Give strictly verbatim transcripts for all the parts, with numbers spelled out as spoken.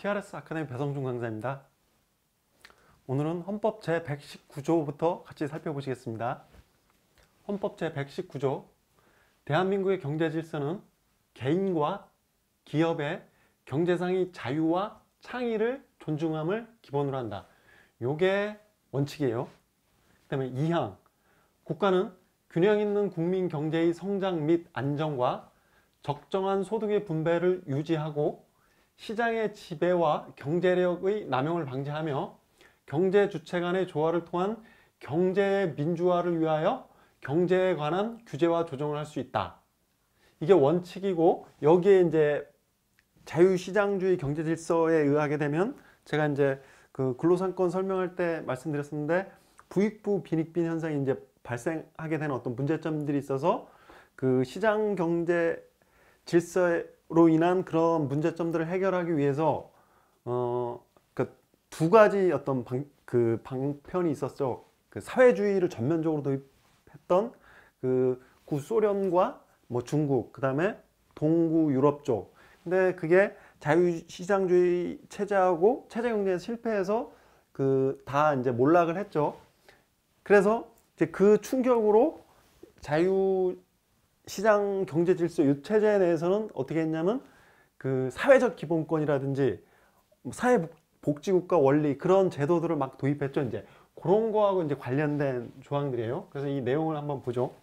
티알에스 아카데미 배성준 강사입니다. 오늘은 헌법 제백십구 조부터 같이 살펴보시겠습니다. 헌법 제백십구 조 대한민국의 경제 질서는 개인과 기업의 경제상의 자유와 창의를 존중함을 기본으로 한다. 요게 원칙이에요. 그 다음에 이 항 국가는 균형 있는 국민 경제의 성장 및 안정과 적정한 소득의 분배를 유지하고 시장의 지배와 경제력의 남용을 방지하며 경제 주체 간의 조화를 통한 경제의 민주화를 위하여 경제에 관한 규제와 조정을 할 수 있다. 이게 원칙이고, 여기에 이제 자유시장주의 경제 질서에 의하게 되면, 제가 이제 그 근로상권 설명할 때 말씀드렸었는데, 부익부 빈익빈 현상이 이제 발생하게 되는 어떤 문제점들이 있어서 그 시장 경제 질서로 인한 그런 문제점들을 해결하기 위해서 어, 그 두 가지 어떤 방, 그 방편이 있었죠. 그 사회주의를 전면적으로 도입했던 그 구소련과 뭐 중국, 그 다음에 동구 유럽 쪽. 근데 그게 자유시장주의 체제하고 체제 경제에 실패해서 그 다 이제 몰락을 했죠. 그래서 이제 그 충격으로 자유 시장 경제 질서 이 체제에 대해서는 어떻게 했냐면 그 사회적 기본권이라든지 사회복지국가 원리 그런 제도들을 막 도입했죠. 이제 그런 거하고 이제 관련된 조항들이에요. 그래서 이 내용을 한번 보죠.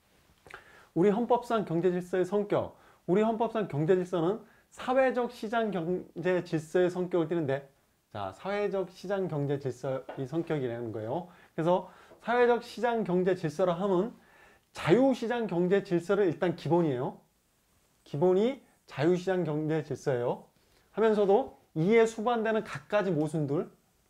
우리 헌법상 경제 질서의 성격. 우리 헌법상 경제 질서는 사회적 시장 경제 질서의 성격을 띠는데, 자, 사회적 시장 경제 질서의 성격이라는 거예요. 그래서 사회적 시장 경제 질서라 하면 자유시장 경제 질서를 일단 기본이에요. 기본이 자유시장 경제 질서예요. 하면서도 이에 수반되는 갖가지 모순들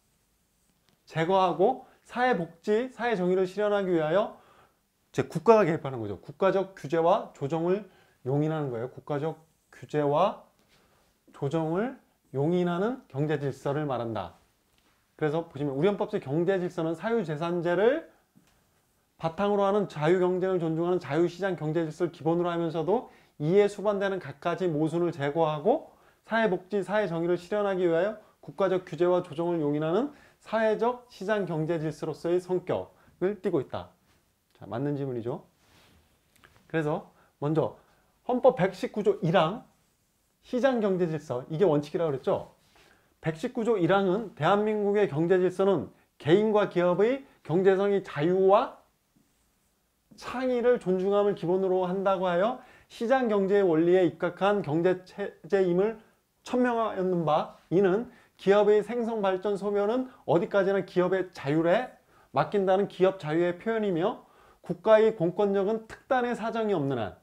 제거하고 사회복지, 사회정의를 실현하기 위하여 이제 국가가 개입하는 거죠. 국가적 규제와 조정을 용인하는 거예요. 국가적 규제와 조정을 용인하는 경제 질서를 말한다. 그래서 보시면 우리 헌법의 경제 질서는 사유재산제를 바탕으로 하는 자유경쟁을 존중하는 자유시장 경제 질서를 기본으로 하면서도 이에 수반되는 갖가지 모순을 제거하고 사회복지, 사회정의를 실현하기 위하여 국가적 규제와 조정을 용인하는 사회적 시장 경제 질서로서의 성격을 띠고 있다. 자, 맞는 질문이죠. 그래서 먼저 헌법 백십구 조 일 항 시장 경제 질서, 이게 원칙이라고 그랬죠. 백십구 조 일 항은 대한민국의 경제 질서는 개인과 기업의 경제성의 자유와 창의를 존중함을 기본으로 한다고 하여 시장 경제의 원리에 입각한 경제 체제임을 천명하였는 바, 이는 기업의 생성 발전 소멸은 어디까지나 기업의 자율에 맡긴다는 기업 자유의 표현이며 국가의 공권력은 특단의 사정이 없는 한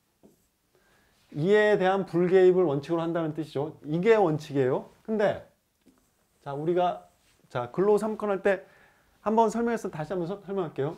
이에 대한 불개입을 원칙으로 한다는 뜻이죠. 이게 원칙이에요. 근데 자, 우리가 자 근로 삼 권 할 때 한번 설명해서 다시 한번 설명할게요.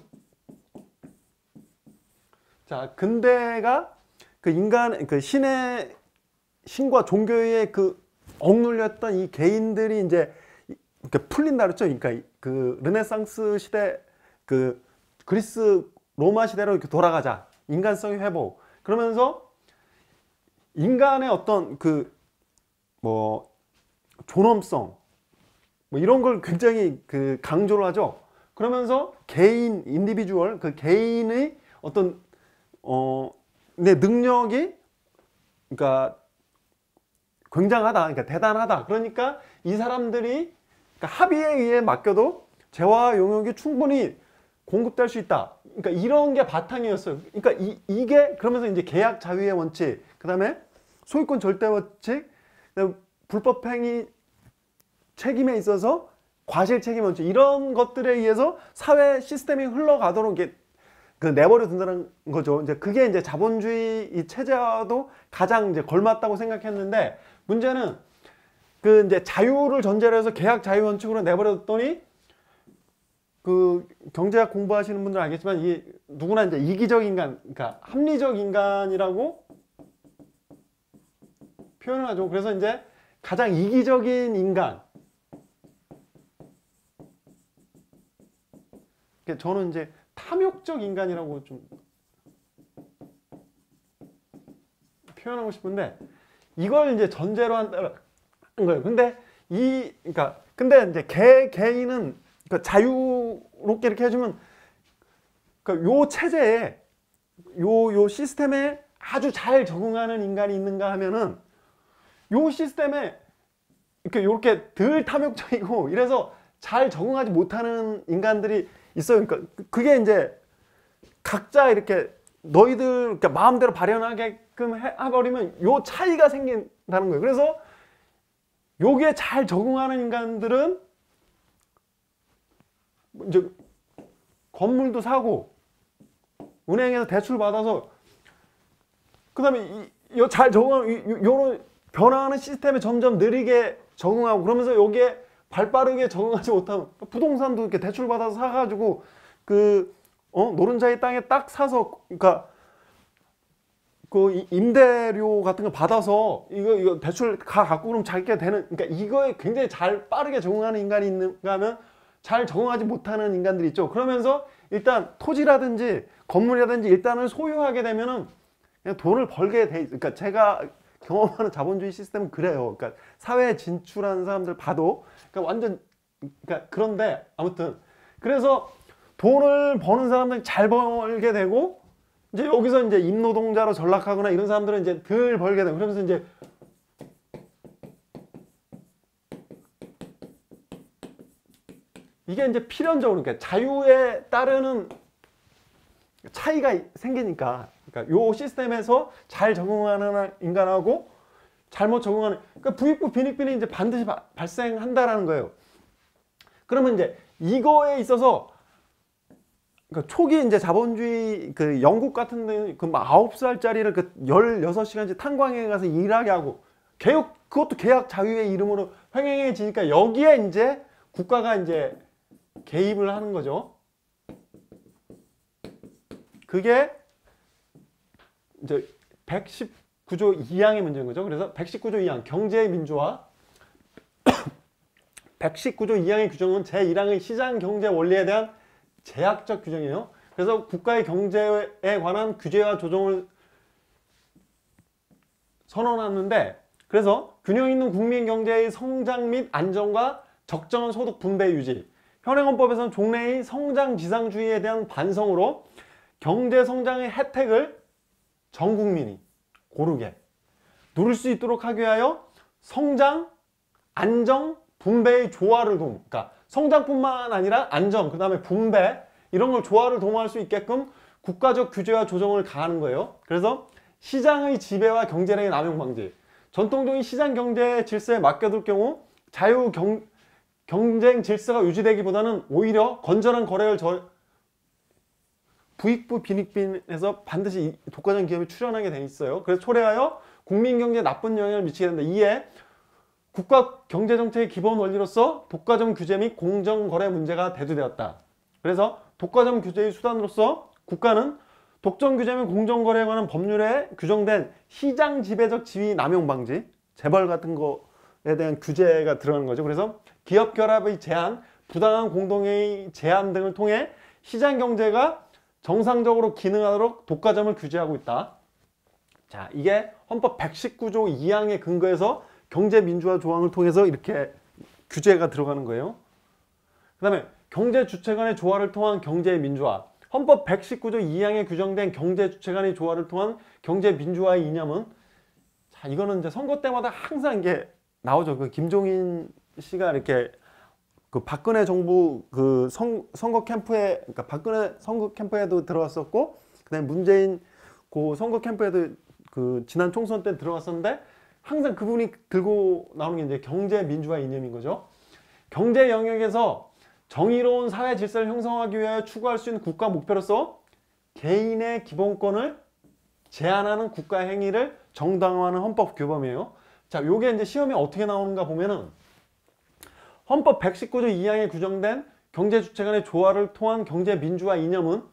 자, 근대가 그 인간, 그 신의, 신과 종교의 그 억눌렸던 이 개인들이 이제 이렇게 풀린다 그랬죠. 그러니까 그 르네상스 시대, 그 그리스 로마 시대로 이렇게 돌아가자. 인간성의 회복. 그러면서 인간의 어떤 그 뭐 존엄성, 뭐 이런 걸 굉장히 그 강조를 하죠. 그러면서 개인, 인디비주얼, 그 개인의 어떤 어, 내 능력이, 그러니까 굉장하다, 그러니까 대단하다. 그러니까 이 사람들이 그러니까 합의에 의해 맡겨도 재화 용역이 충분히 공급될 수 있다. 그러니까 이런 게 바탕이었어요. 그러니까 이, 이게 그러면서 이제 계약 자유의 원칙, 그 다음에 소유권 절대 원칙, 그다음에 불법행위 책임에 있어서 과실 책임 원칙, 이런 것들에 의해서 사회 시스템이 흘러가도록 이게 그 내버려 둔다는 거죠. 이제 그게 이제 자본주의 이 체제와도 가장 이제 걸맞다고 생각했는데, 문제는 그 이제 자유를 전제로 해서 계약 자유 원칙으로 내버려 뒀더니 그 경제학 공부하시는 분들 알겠지만 이 누구나 이제 이기적 인간, 그러니까 합리적 인간이라고 표현을 하죠. 그래서 이제 가장 이기적인 인간, 저는 이제 탐욕적 인간이라고 좀 표현하고 싶은데, 이걸 이제 전제로 한다, 거예요. 근데 이 그러니까 근데 이제 개 개인은 그러니까 자유롭게 이렇게 해주면 그러니까 요 체제에 요 요 시스템에 아주 잘 적응하는 인간이 있는가 하면은 요 시스템에 이렇게 이렇게 덜 탐욕적이고 이래서 잘 적응하지 못하는 인간들이 있어요. 그러니까 그게 이제 각자 이렇게 너희들 그러니까 마음대로 발현하게끔 해버리면 요 차이가 생긴다는 거예요. 그래서 여기에 잘 적응하는 인간들은 이제 건물도 사고 은행에서 대출 받아서 그다음에 이 잘 적응하는 요런 변화하는 시스템에 점점 느리게 적응하고 그러면서 여기에 발빠르게 적응하지 못하면 부동산도 이렇게 대출 받아서 사가지고 그 어? 노른자의 땅에 딱 사서 그러니까 그 임대료 같은 거 받아서 이거 이거 대출 가 갖고 그러면 자기가 되는 그러니까 이거에 굉장히 잘 빠르게 적응하는 인간이 있는가 하면 잘 적응하지 못하는 인간들이 있죠. 그러면서 일단 토지라든지 건물이라든지 일단은 소유하게 되면은 그냥 돈을 벌게 돼 있. 그러니까 제가 경험하는 자본주의 시스템은 그래요. 그러니까 사회에 진출하는 사람들 봐도 그러니까 완전 그러니까 그런데 아무튼 그래서 돈을 버는 사람들이 잘 벌게 되고 이제 여기서 이제 임노동자로 전락하거나 이런 사람들은 이제 덜 벌게 되고 그러면서 이제 이게 이제 필연적으로 그러니까 자유에 따르는 차이가 생기니까 그러니까 요 시스템에서 잘 적응하는 인간하고 잘못 적응하는 그러니까 부익부 빈익빈이 이제 반드시 바, 발생한다라는 거예요. 그러면 이제 이거에 있어서 그러니까 초기 이제 자본주의 그 영국 같은 데는 그 아홉 살짜리를 그 열여섯 시간씩 탄광에 가서 일하게 하고 개혁 그것도 계약 자유의 이름으로 횡행해지니까 여기에 이제 국가가 이제 개입을 하는 거죠. 그게 이제 백십구 조 이 항의 문제인 거죠. 그래서 백십구 조 이 항 경제의 민주화 백십구 조 이 항의 규정은 제일 항의 시장 경제 원리에 대한 제약적 규정이에요. 그래서 국가의 경제에 관한 규제와 조정을 선언하는데 그래서 균형 있는 국민 경제의 성장 및 안정과 적정한 소득 분배 유지 현행헌법에서는 종래의 성장 지상주의에 대한 반성으로 경제 성장의 혜택을 전 국민이 고르게 누릴 수 있도록 하기 위하여 성장, 안정, 분배의 조화를 동 그러니까 성장뿐만 아니라 안정, 그 다음에 분배 이런 걸 조화를 도모할 수 있게끔 국가적 규제와 조정을 가하는 거예요. 그래서 시장의 지배와 경제력의 남용 방지 전통적인 시장 경제 질서에 맡겨둘 경우 자유 경, 경쟁 질서가 유지되기보다는 오히려 건전한 거래를 저, 부익부 빈익빈에서 반드시 독과점 기업이 출현하게 돼 있어요. 그래서 초래하여 국민경제에 나쁜 영향을 미치게 된다. 이에 국가 경제정책의 기본 원리로서 독과점 규제 및 공정거래 문제가 대두되었다. 그래서 독과점 규제의 수단으로서 국가는 독점 규제 및 공정거래에 관한 법률에 규정된 시장 지배적 지위 남용 방지, 재벌 같은 거에 대한 규제가 들어가는 거죠. 그래서 기업 결합의 제한, 부당한 공동의 제한 등을 통해 시장 경제가 정상적으로 기능하도록 독과점을 규제하고 있다. 자, 이게 헌법 백십구 조 이 항에 근거해서 경제민주화 조항을 통해서 이렇게 규제가 들어가는 거예요. 그 다음에 경제주체 간의 조화를 통한 경제민주화. 헌법 백십구 조 이 항에 규정된 경제주체 간의 조화를 통한 경제민주화의 이념은 자, 이거는 이제 선거 때마다 항상 이게 나오죠. 그 김종인 씨가 이렇게 그 박근혜 정부 그 선, 선거 캠프에 그러니까 박근혜 선거 캠프에도 들어왔었고 그다음에 문재인 그 선거 캠프에도 그 지난 총선 때 들어갔었는데 항상 그분이 들고 나오는 게 이제 경제 민주화 이념인 거죠. 경제 영역에서 정의로운 사회 질서를 형성하기 위하여 추구할 수 있는 국가 목표로서 개인의 기본권을 제한하는 국가 행위를 정당화하는 헌법 규범이에요. 자, 요게 이제 시험에 어떻게 나오는가 보면은 헌법 백십구 조 이 항에 규정된 경제주체 간의 조화를 통한 경제민주화 이념은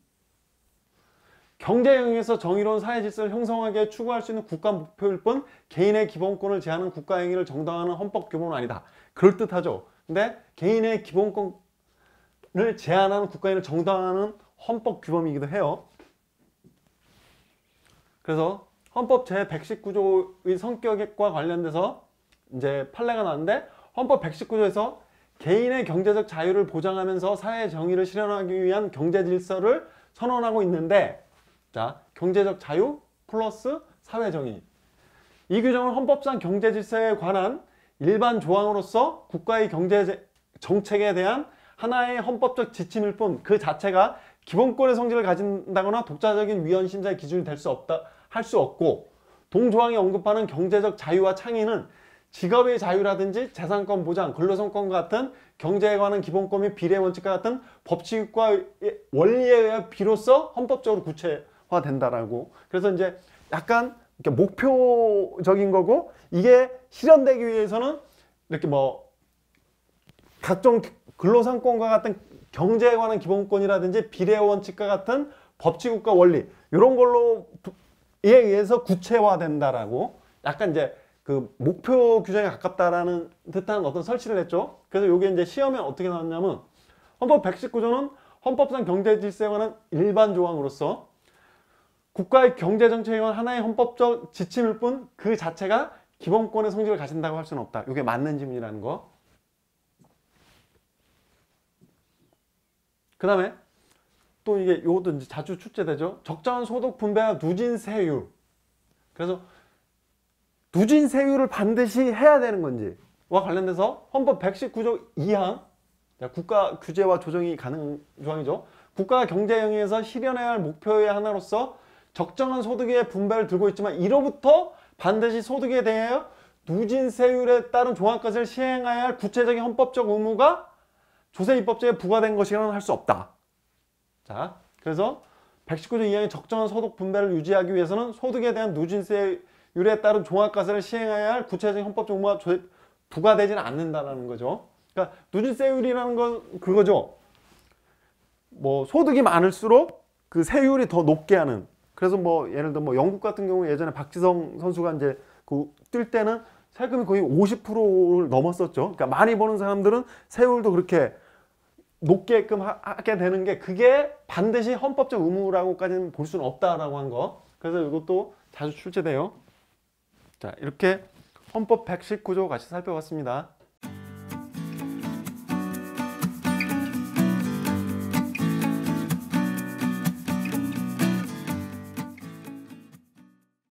경제 영역에서 정의로운 사회 질서를 형성하게 추구할 수 있는 국가 목표일 뿐 개인의 기본권을 제한하는 국가 행위를 정당화하는 헌법 규범은 아니다. 그럴듯하죠. 근데 개인의 기본권을 제한하는 국가 행위를 정당화하는 헌법 규범이기도 해요. 그래서 헌법 제백십구 조의 성격과 관련돼서 이제 판례가 나왔는데 헌법 백십구 조에서 개인의 경제적 자유를 보장하면서 사회 정의를 실현하기 위한 경제 질서를 선언하고 있는데, 자, 경제적 자유 플러스 사회 정의. 이 규정은 헌법상 경제 질서에 관한 일반 조항으로서 국가의 경제 정책에 대한 하나의 헌법적 지침일 뿐 그 자체가 기본권의 성질을 가진다거나 독자적인 위헌 심사의 기준이 될 수 없다, 할 수 없고, 동조항이 언급하는 경제적 자유와 창의는 직업의 자유라든지 재산권 보장, 근로소송권과 같은 경제에 관한 기본권 및 비례 원칙과 같은 법칙과 원리에 의해 비로소 헌법적으로 구체화된다라고. 그래서 이제 약간 이렇게 목표적인 거고, 이게 실현되기 위해서는 이렇게 뭐 각종 근로상권과 같은 경제에 관한 기본권이라든지 비례 원칙과 같은 법치국가 원리 이런 걸로에 의해서 구체화된다라고, 약간 이제 그 목표 규정에 가깝다라는 듯한 어떤 설치를 했죠. 그래서 이게 이제 시험에 어떻게 나왔냐면, 헌법 백십구 조는 헌법상 경제 질서에 관한 일반 조항으로서 국가의 경제 정책에 관한 하나의 헌법적 지침일 뿐 그 자체가 기본권의 성질을 가진다고 할 수는 없다. 이게 맞는 지문이라는 거. 그 다음에 또 이게 이것도 이제 자주 출제되죠. 적정한 소득 분배와 누진 세율. 그래서 누진 세율을 반드시 해야 되는 건지와 관련돼서 헌법 백십구 조 이 항, 국가 규제와 조정이 가능한 조항이죠. 국가 경제 영역에서 실현해야 할 목표의 하나로서 적정한 소득의 분배를 들고 있지만 이로부터 반드시 소득에 대하여 누진 세율에 따른 종합과세를 시행해야 할 구체적인 헌법적 의무가 조세 입법제에 부과된 것이라는 할 수 없다. 자, 그래서 백십구 조 이 항의 적정한 소득 분배를 유지하기 위해서는 소득에 대한 누진세율에 따른 종합과세를 시행해야 할 구체적인 헌법적 의무가 부과되지는 않는다라는 거죠. 그러니까 누진세율이라는 건 그거죠. 뭐 소득이 많을수록 그 세율이 더 높게 하는. 그래서 뭐 예를 들어 뭐 영국 같은 경우 예전에 박지성 선수가 이제 그 뛸 때는 세금이 거의 오십 퍼센트를 넘었었죠. 그러니까 많이 버는 사람들은 세율도 그렇게 높게끔 하게 되는 게, 그게 반드시 헌법적 의무라고까지는 볼 수는 없다라고 한 거. 그래서 이것도 자주 출제돼요. 자, 이렇게 헌법 백십구 조 같이 살펴봤습니다.